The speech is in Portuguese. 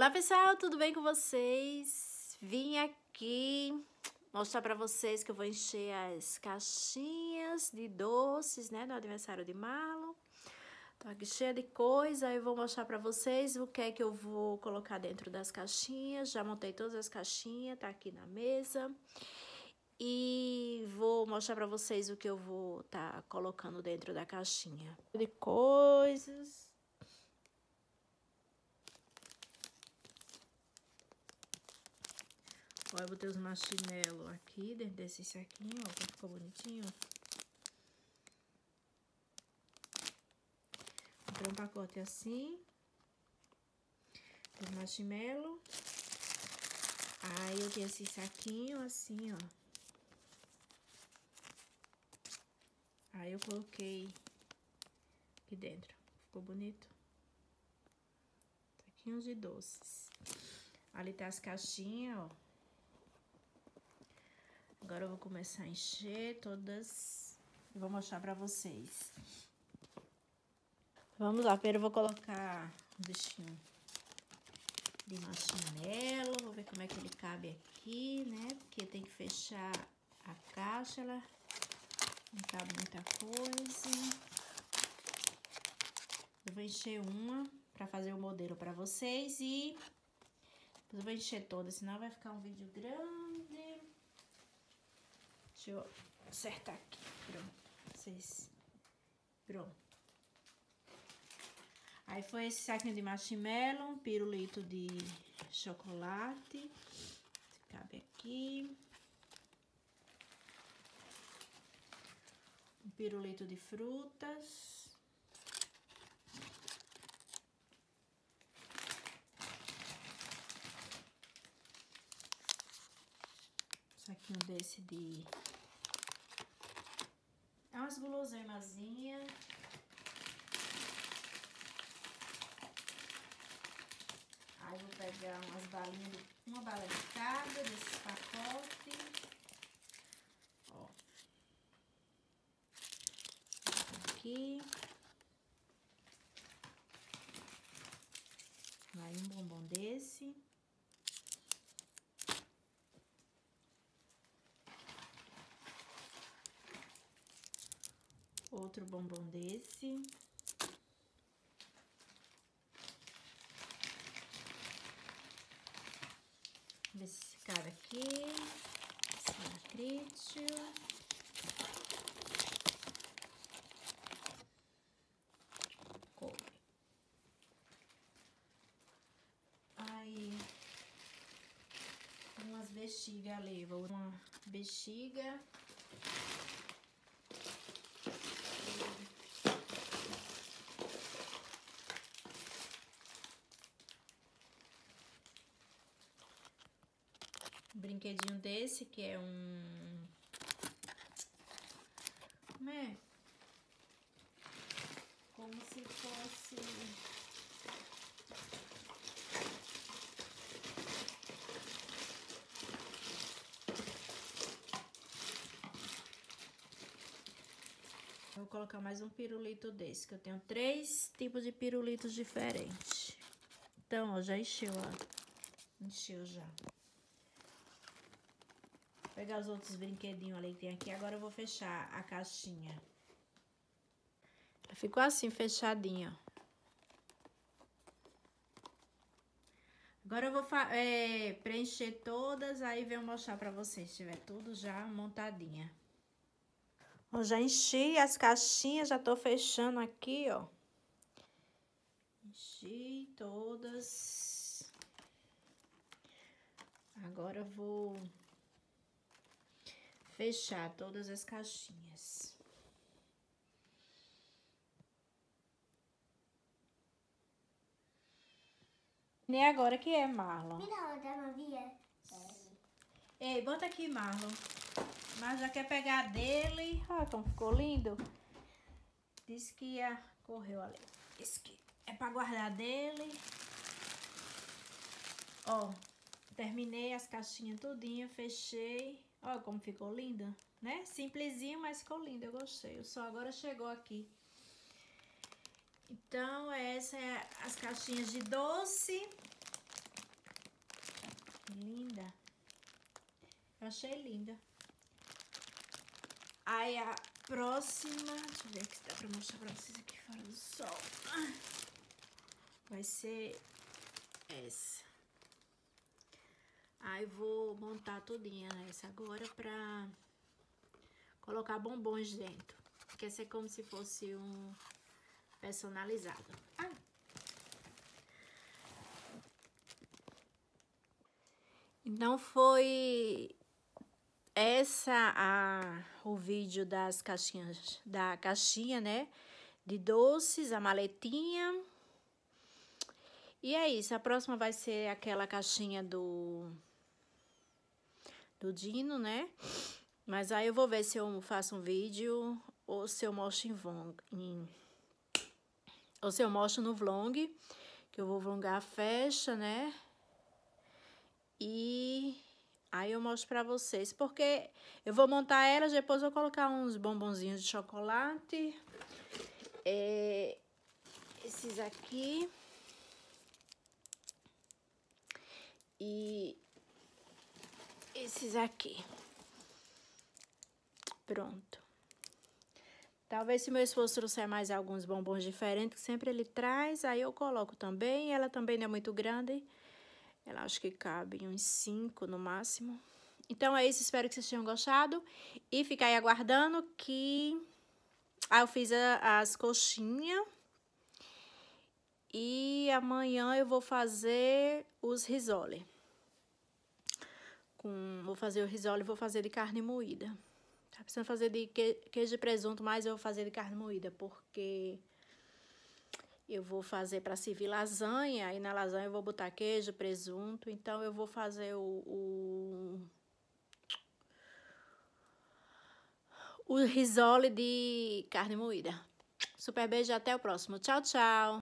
Olá pessoal, tudo bem com vocês? Vim aqui mostrar pra vocês que eu vou encher as caixinhas de doces, né, do aniversário de Marlon. Tô aqui cheia de coisa, aí eu vou mostrar pra vocês o que é que eu vou colocar dentro das caixinhas. Já montei todas as caixinhas, tá aqui na mesa. E vou mostrar pra vocês o que eu vou tá colocando dentro da caixinha. De coisas. Ó, eu botei os marshmallows aqui dentro desse saquinho, ó, que ficou bonitinho. Comprei um pacote assim, os marshmallows. Aí eu tenho esse saquinho assim, ó. Aí eu coloquei aqui dentro, ficou bonito. Saquinhos de doces. Ali tá as caixinhas, ó. Agora eu vou começar a encher todas e vou mostrar pra vocês. Vamos lá, primeiro eu vou colocar um bichinho de marshmallow. Vou ver como é que ele cabe aqui, né? Porque tem que fechar a caixa, ela não cabe muita coisa. Eu vou encher uma pra fazer o modelo pra vocês e depois eu vou encher toda, senão vai ficar um vídeo grande. Deixa eu acertar aqui, pronto, vocês, pronto. Aí foi esse saquinho de marshmallow, um pirulito de chocolate, cabe aqui. Um pirulito de frutas. Saquinho desse de... É umas guloseimazinhas. Aí vou pegar umas balinhas, uma bala de cada desse pacote. Ó. Aqui. Vai um bombom desse. Outro bombom desse. Ver se cabe aqui. Esse lacrício. Coube. Aí, umas bexigas ali. Vou uma bexiga. Um brinquedinho desse, que é um... Como é? Como se fosse... Eu vou colocar mais um pirulito desse, que eu tenho 3 tipos de pirulitos diferentes. Então, ó, já encheu, ó. Encheu já. Vou pegar os outros brinquedinhos ali que tem aqui. Agora eu vou fechar a caixinha. Ficou assim, fechadinha. Agora eu vou preencher todas, aí venho mostrar pra vocês, se tiver tudo já montadinha. Eu já enchi as caixinhas, já tô fechando aqui, ó. Enchi todas. Agora eu vou fechar todas as caixinhas. Nem agora que é, Marlon. Me dá outra, Maria. Ei, bota aqui, Marlon. Mas já quer pegar dele. Olha como ficou lindo. Disse que correu ali. Disse que é pra guardar dele. Ó, terminei as caixinhas tudinho, fechei. Olha como ficou lindo, né? Simplesinho, mas ficou lindo, eu gostei. O sol agora chegou aqui. Então, essa é as caixinhas de doce. Linda. Eu achei linda. Aí a próxima, deixa eu ver aqui se dá pra mostrar pra vocês aqui fora do sol. Vai ser essa. Aí vou montar tudinha nessa agora pra colocar bombons dentro. Quer ser como se fosse um personalizado. Ai. Então foi o vídeo das caixinhas, da caixinha, né, de doces, a maletinha. E é isso, a próxima vai ser aquela caixinha do Dino, né? Mas aí eu vou ver se eu faço um vídeo ou se eu mostro ou se eu mostro no vlog, que eu vou vlogar a festa, né? E aí eu mostro pra vocês, porque eu vou montar elas, depois eu vou colocar uns bombonzinhos de chocolate. Esses aqui. E esses aqui. Pronto. Talvez se meu esposo trouxer mais alguns bombons diferentes, que sempre ele traz, aí eu coloco também. Ela também não é muito grande. Ela acho que cabe uns 5 no máximo. Então é isso, espero que vocês tenham gostado. E ficar aí aguardando que... eu fiz as coxinhas. E amanhã eu vou fazer os risole. Vou fazer o risole e vou fazer de carne moída. Tá precisando fazer de queijo e presunto, mas eu vou fazer de carne moída, porque eu vou fazer para servir lasanha, e na lasanha eu vou botar queijo, presunto, então eu vou fazer o risole de carne moída. Super beijo e até o próximo. Tchau, tchau!